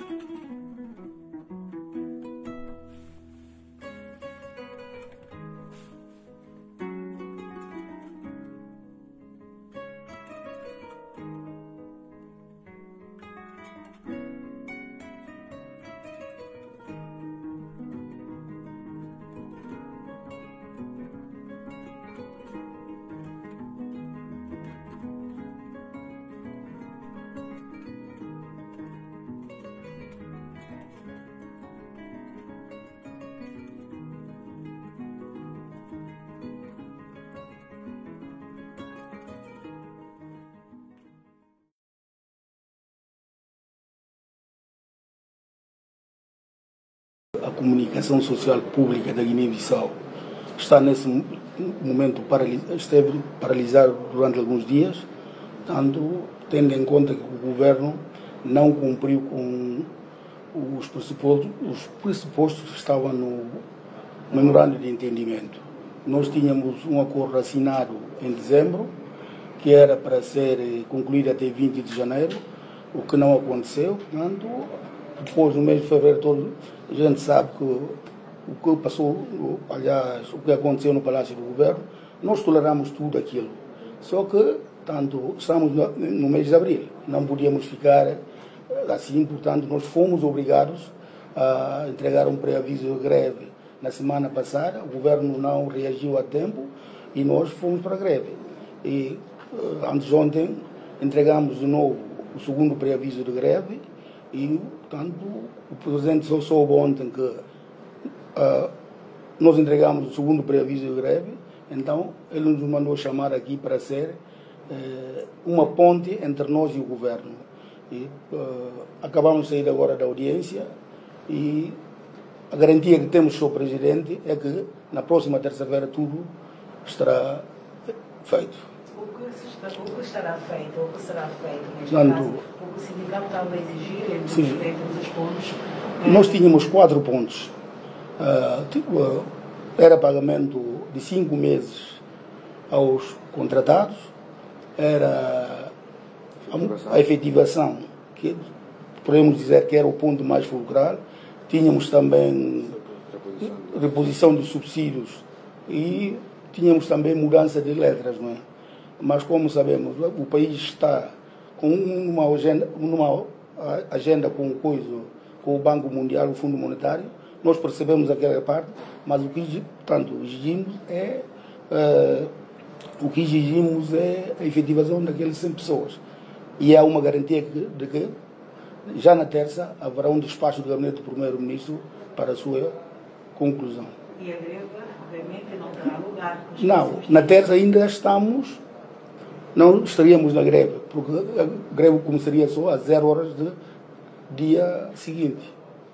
A comunicação social pública da Guiné-Bissau está nesse momento esteve paralisada durante alguns dias, tanto tendo em conta que o governo não cumpriu com os pressupostos que estavam no memorando de entendimento. Nós tínhamos um acordo assinado em dezembro, que era para ser concluído até 20 de janeiro, o que não aconteceu. Portanto, depois, no mês de fevereiro, a gente sabe que o que passou, aliás, o que aconteceu no Palácio do Governo, nós toleramos tudo aquilo. Só que, tanto estamos no mês de abril, não podíamos ficar assim, portanto, nós fomos obrigados a entregar um pré-aviso de greve na semana passada. O governo não reagiu a tempo e nós fomos para a greve. E antes de ontem entregamos de novo o segundo pré-aviso de greve e, portanto, o presidente só soube ontem que nós entregamos o segundo pré-aviso de greve, então ele nos mandou chamar aqui para ser uma ponte entre nós e o governo. E, acabamos de sair agora da audiência e a garantia que temos do presidente é que na próxima terça-feira tudo estará feito. O que estará feito, ou o que será feito, neste caso, o que o sindicato estava a exigir, entre os pontos? Nós tínhamos 4 pontos. Era pagamento de 5 meses aos contratados, era a efetivação, que podemos dizer que era o ponto mais fulcral. Tínhamos também reposição de subsídios e tínhamos também mudança de letras, não é? Mas, como sabemos, o país está com uma agenda com o Banco Mundial, o Fundo Monetário. Nós percebemos aquela parte, mas o que exigimos é a efetivação daqueles 100 pessoas. E há uma garantia de que já na terça haverá um despacho do gabinete do primeiro-ministro para a sua conclusão. E a greve, obviamente, não terá lugar? Não, na terça ainda não estaríamos na greve, porque a greve começaria só às 0 horas do dia seguinte.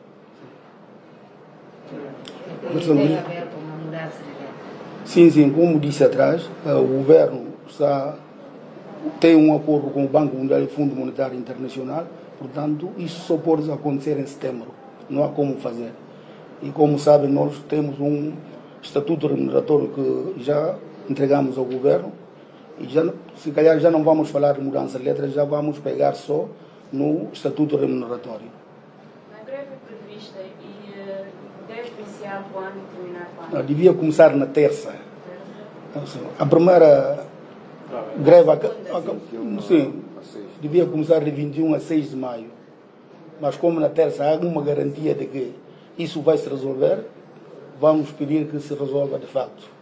Tem aberto uma mudança de greve? Sim, como disse atrás, o governo tem um acordo com o Banco Mundial e o Fundo Monetário Internacional, portanto, isso só pode acontecer em setembro, não há como fazer. E, como sabem, nós temos um estatuto remuneratório que já entregamos ao governo, e se calhar já não vamos falar de mudança de letras, já vamos pegar só no estatuto remuneratório. A greve prevista deve iniciar quando e terminar quando? Devia começar na terça. A primeira greve devia começar de 21 a 6 de maio. Mas como na terça há alguma garantia de que isso vai se resolver, vamos pedir que se resolva de facto.